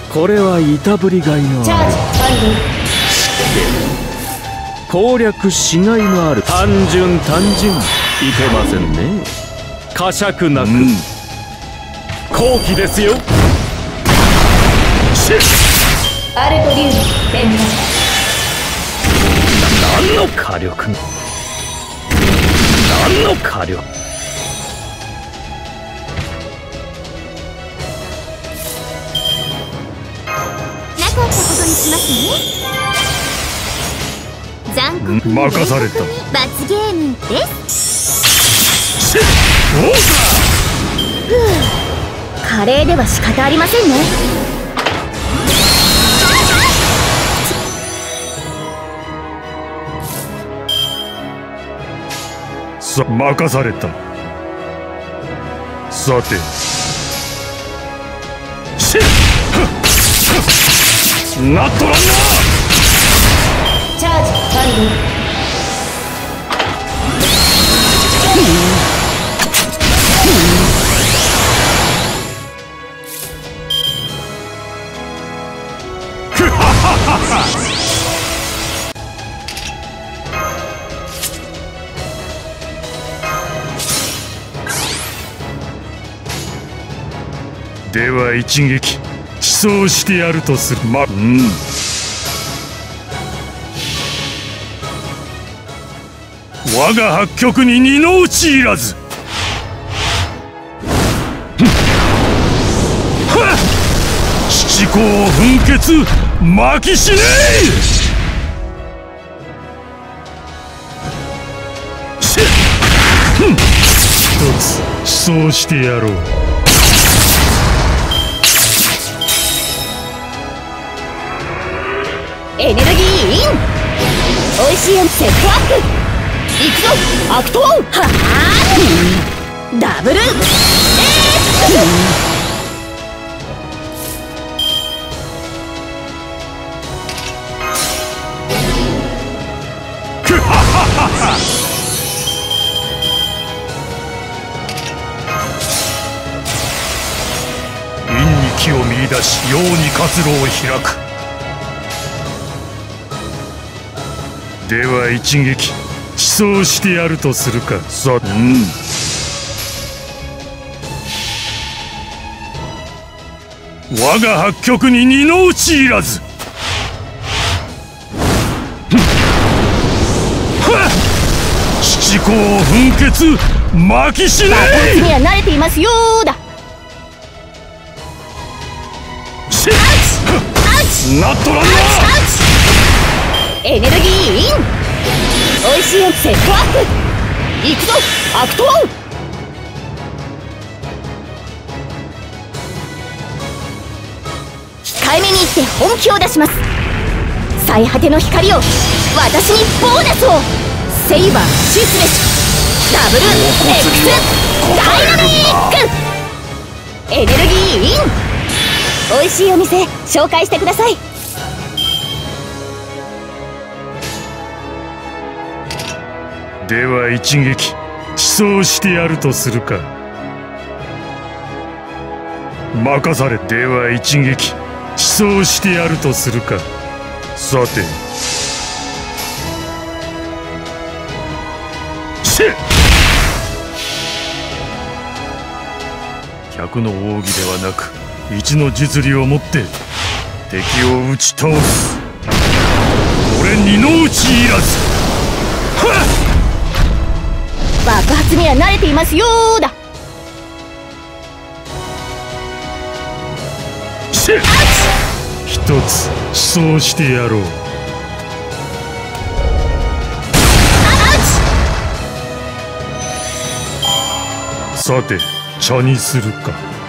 これはいたぶりがいのある。 チャージ完了。 攻略しがいのある。単純いけませんね。呵責なく、好機ですよ。 アルトリウム展開。 何の火力、何の火力。 なかったことにしますね。残酷に任された。 罰ゲームです。華麗では仕方ありませんね。 任された。さて、なっとらんな。 チャージ完了。 では一撃馳走してやるとする。我が八極に二の討ちいらず。七公奮血負きしねえ。一つ馳走してやろう。 エネルギーイン。おいしいセットアップ。いくぞアクトワン。はあダブル陰に気を見出し陽に活路を開く。では一撃馳走してやるとするか。我が八極に二の討ちいらず。七公奮血負きしねえ。 こいつには慣れていますよーだ。 なっとらんな。 エネルギーイン。おいしいセットアップ。いくぞアクトワン。控えめに言って本気を出します。最果ての光を私にボーナスを。セイバーシスメシダブル X ダイナミック。エネルギーイン。おいしいお店紹介してください。 では一撃馳走してやるとするか。任され。では一撃馳走してやるとするか。さて、百の奥義ではなく一の実利をもって敵を打ち倒す。これ二の討ちいらず。 爆発には慣れていますよーだ。 一つ馳走してやろう。さて茶にするか。